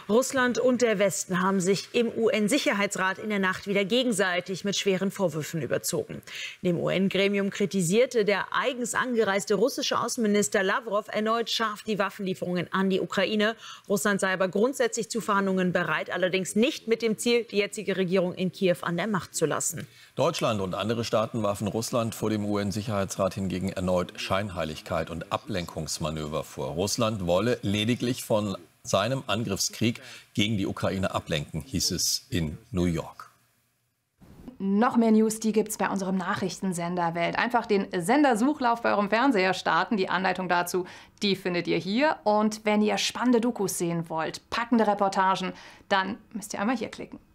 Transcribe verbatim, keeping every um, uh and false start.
Russland und der Westen haben sich im U N-Sicherheitsrat in der Nacht wieder gegenseitig mit schweren Vorwürfen überzogen. Dem U N-Gremium kritisierte der eigens angereiste russische Außenminister Lawrow erneut scharf die Waffenlieferungen an die Ukraine. Russland sei aber grundsätzlich zu Verhandlungen bereit, allerdings nicht mit dem Ziel, die jetzige Regierung in Kiew an der Macht zu lassen. Deutschland und andere Staaten warfen Russland vor dem U N-Sicherheitsrat hingegen erneut Scheinheiligkeit und Ablenkungsmanöver vor. Russland wolle lediglich von seinem Angriffskrieg gegen die Ukraine ablenken, hieß es in New York. Noch mehr News, die gibt's bei unserem Nachrichtensender Welt. Einfach den Sendersuchlauf bei eurem Fernseher starten. Die Anleitung dazu, die findet ihr hier. Und wenn ihr spannende Dokus sehen wollt, packende Reportagen, dann müsst ihr einmal hier klicken.